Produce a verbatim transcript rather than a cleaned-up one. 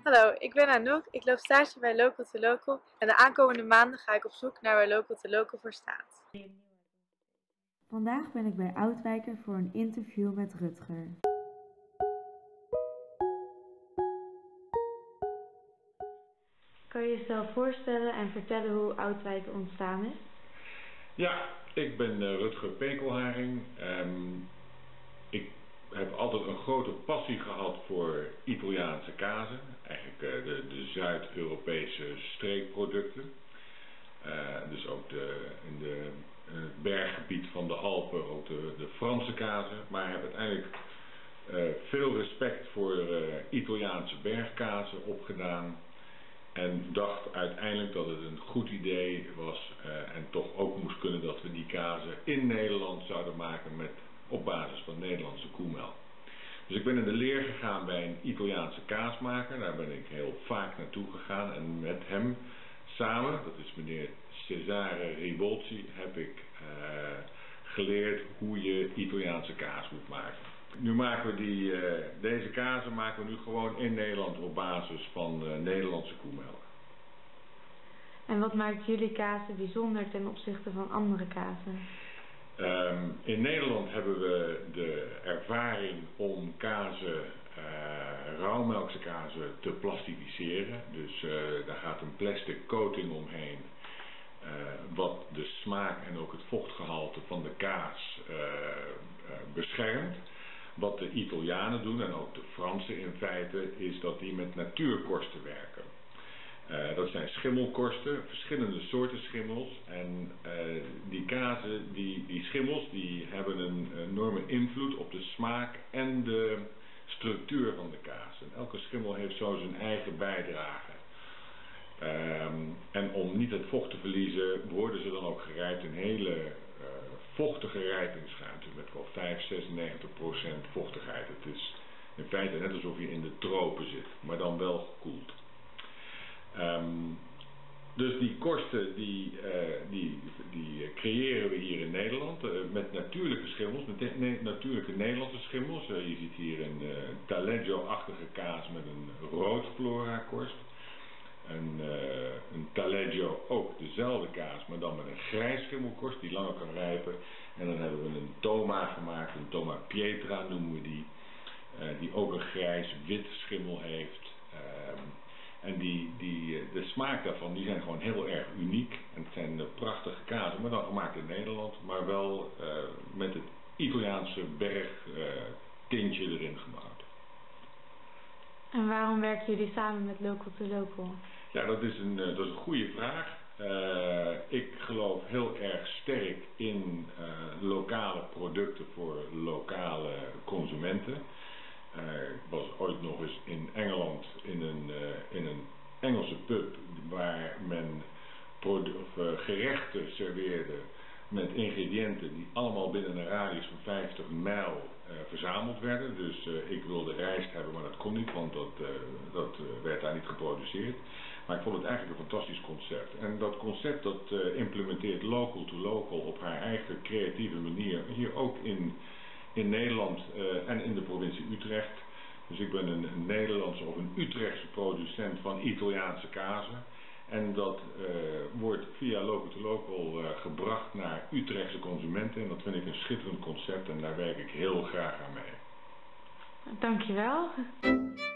Hallo, ik ben Anouk. Ik loop stage bij Local to Local en de aankomende maanden ga ik op zoek naar waar Local to Local voor staat. Vandaag ben ik bij Oudwijker voor een interview met Rutger. Kan je jezelf voorstellen en vertellen hoe Oudwijker ontstaan is? Ja, ik ben uh, Rutger Pekelharing. Um, ik heb altijd een grote passie gehad voor Italiaanse kazen. Eigenlijk uh, de, de Zuid-Europese streekproducten. Uh, dus ook de, in, de, in het berggebied van de Alpen, ook de, de Franse kazen. Maar heb uiteindelijk uh, veel respect voor uh, Italiaanse bergkazen opgedaan. En dacht uiteindelijk dat het een goed idee was uh, en toch ook moest kunnen dat we die kazen in Nederland zouden maken met, op basis van Nederlandse koemelk. Dus ik ben in de leer gegaan bij een Italiaanse kaasmaker. Daar ben ik heel vaak naartoe gegaan en met hem samen, dat is meneer Cesare Ribolzi, heb ik uh, geleerd hoe je Italiaanse kaas moet maken. Nu maken we die, uh, deze kazen maken we nu gewoon in Nederland op basis van uh, Nederlandse koemelk. En wat maakt jullie kazen bijzonder ten opzichte van andere kazen? Um, in Nederland hebben we de ervaring om kazen, uh, rauwmelkse kazen te plastificeren. Dus uh, daar gaat een plastic coating omheen. Uh, wat de smaak en ook het vochtgehalte van de kaas uh, uh, beschermt. Wat de Italianen doen, en ook de Fransen in feite, is dat die met natuurkorsten werken. Uh, dat zijn schimmelkorsten, verschillende soorten schimmels. En uh, die kazen, die, die schimmels, die hebben een enorme invloed op de smaak en de structuur van de kaas. En elke schimmel heeft zo zijn eigen bijdrage. Um, en om niet het vocht te verliezen, worden ze dan ook gerijpt in hele uh, vochtige rijpingsruimte met wel vijf, zesennegentig procent vochtigheid. Het is in feite net alsof je in de tropen zit, maar dan wel gekoeld. Um, dus die korsten die, uh, die, die creëren we hier in Nederland uh, met natuurlijke schimmels, met ne natuurlijke Nederlandse schimmels. Uh, je ziet hier een uh, taleggio-achtige kaas met een rood flora-korst. Een, uh, een taleggio, ook dezelfde kaas, maar dan met een grijs schimmelkorst die langer kan rijpen. En dan hebben we een toma gemaakt, een toma pietra noemen we die, uh, die ook een grijs-wit schimmel heeft. Uh, en die, die, de smaak daarvan, die zijn gewoon heel erg uniek. En het zijn uh, prachtige kazen, maar dan gemaakt in Nederland, maar wel uh, met het Italiaanse berg uh, tintje erin gemaakt. En waarom werken jullie samen met Local to Local? Ja, dat is een, dat is een goede vraag. Uh, ik geloof heel erg sterk in uh, lokale producten voor lokale consumenten. Uh, ik was ooit nog eens in Engeland in een, uh, in een Engelse pub waar men of, uh, gerechten serveerde met ingrediënten die allemaal binnen een radius van vijftig mijl uh, verzameld werden. Dus uh, ik wilde rijst hebben, maar dat kon niet, want dat, uh, dat uh, werd daar niet geproduceerd. Maar ik vond het eigenlijk een fantastisch concept. En dat concept dat uh, implementeert Local to Local op haar eigen creatieve manier. Hier ook in, in Nederland uh, en in de provincie Utrecht. Dus ik ben een, een Nederlandse of een Utrechtse producent van Italiaanse kazen. En dat uh, wordt via Local to Local uh, gebracht naar Utrechtse consumenten. En dat vind ik een schitterend concept en daar werk ik heel graag aan mee. Dankjewel.